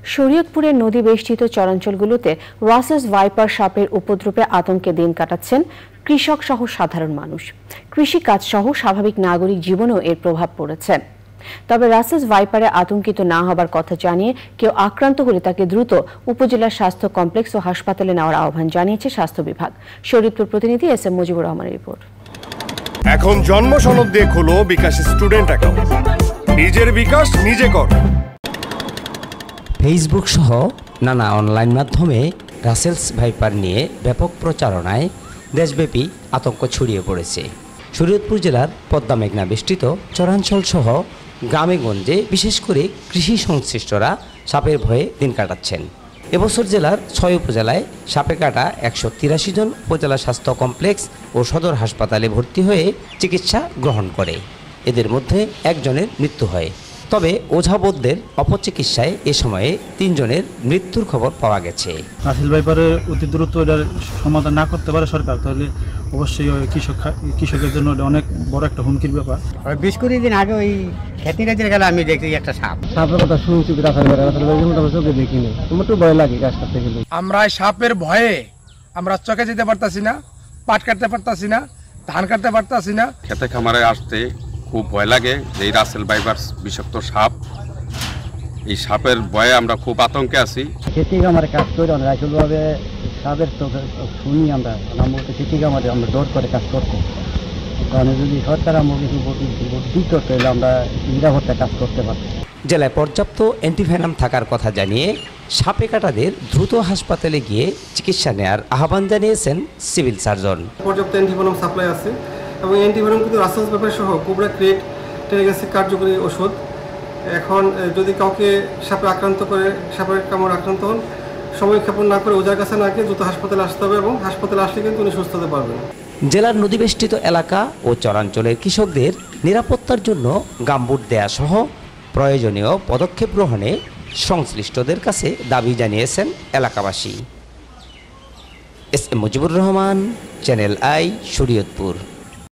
শরীয়তপুরের নদী বেষ্টিত চরাঞ্চলগুলোতে রাসেলস ভাইপার সাপের উপদ্রবে আতঙ্কে দিন কাটাচ্ছেন কৃষক সহ সাধারণ মানুষ। কৃষিকাজ সহ স্বাভাবিক নাগরিক জীবনেও এর প্রভাব পড়েছে। তবে রাসেলস ভাইপারে আতঙ্কিত না হবার কথা জানিয়ে কেউ আক্রান্ত হলে তাকে দ্রুত উপজেলা স্বাস্থ্য কমপ্লেক্স ও হাসপাতালে নেওয়ার আহ্বান জানিয়েছে স্বাস্থ্য বিভাগ। শরীয়তপুর প্রতিনিধি এস.এম. মুজিবুর রহমানের রিপোর্ট। এখন জন্ম সনদ দিয়ে খোলো বিকাশ স্টুডেন্ট অ্যাকাউন্ট। নিজের বিকাশ নিজে কর। ফেসবুক সহ নানা অনলাইন মাধ্যমে রাসেলস ভাইপার নিয়ে ব্যাপক প্রচারণায় দেশব্যাপী আতঙ্ক ছড়িয়ে পড়েছে। শরীয়তপুর জেলার পদ্মা মেঘনা বেষ্টিত চরাঞ্চল সহ গ্রামেগঞ্জে বিশেষ করে কৃষি সংশ্লিষ্টরা সাপের ভয়ে দিন কাটাচ্ছেন। এবছর জেলার 6 উপজেলায় সাপে কাটা 183 জন উপজেলা স্বাস্থ্য কমপ্লেক্স ও সদর হাসপাতালে ভর্তি হয়ে চিকিৎসা গ্রহণ করে। এদের মধ্যে একজনের মৃত্যু হয়। তবে ওঝাবদ্যের অপচিকিৎসায় এ সময়ে 3 জনের মৃত্যুর খবর পাওয়া গেছে। রাসেল ভাইপারের অতি দ্রুত এটার সমাধান না করতে পারে সরকার, তাহলে অবশ্যই কৃষকের জন্য অনেক বড় একটা হুমকির ব্যাপার। 20-20 দিন আগে ওই খেতি কাজের গেলে আমি দেখি একটা সাপের কথা শুনছি, চোখে দেখিনি, তোমার তো ভয় লাগে কাজ করতে গেলে। আমরা সাপের ভয়ে আমরা চকে যেতে পারতাছি না, পাট কাটতে পারতাছি না, ধান কাটতে পারতাছি না। খেতে খামারে আসতে খুব ভয় লাগে যে এই রাসেল ভাইপার বিষাক্ত সাপ, এই সাপের ভয়ে আমরা খুব আতঙ্কে আছি। খেতে খামারে কাজ করি রাসেলভাবে সাপের চোখে শুনি আমরা খেতে খামারে আমরা দৌড় করে কাজ করতে, কারণ যদি সরকার আমরা কিছু দিত তাহলে আমরা নিরাপত্তা কাজ করতে পারতাম। জেলায় পর্যাপ্ত অ্যান্টিভেনাম থাকার কথা জানিয়ে সাপে কাটাদের দ্রুত হাসপাতালে গিয়ে চিকিৎসা নেওয়ার আহ্বান জানিয়েছেন সিভিল সার্জন। পর্যাপ্ত অ্যান্টিভেনাম সাপ্লাই আছে এবং অ্যান্টিভেনাম কিন্তু রাসেলস ভাইপার সহ কোবরা ক্রেট টেনেগেছে কার্যকরী ওষুধ। এখন যদি কাউকে সাপে আক্রান্ত করে, সাপের কামড় আক্রান্ত হন, সময় ক্ষেপণ না করে ওজার কাছে না গিয়ে দ্রুত হাসপাতালে আসতে হবে এবং হাসপাতালে আসলে কিন্তু উনি সুস্থ হতে পারবেন। জেলার নদীবেষ্টিত এলাকা ও চরাঞ্চলের কৃষকদের নিরাপত্তার জন্য গামবুট দেয়া সহ প্রয়োজনীয় পদক্ষেপ গ্রহণে সংশ্লিষ্টদের কাছে দাবি জানিয়েছেন এলাকাবাসী। S M. Mujibur Rahman, channel I, Shariatpur.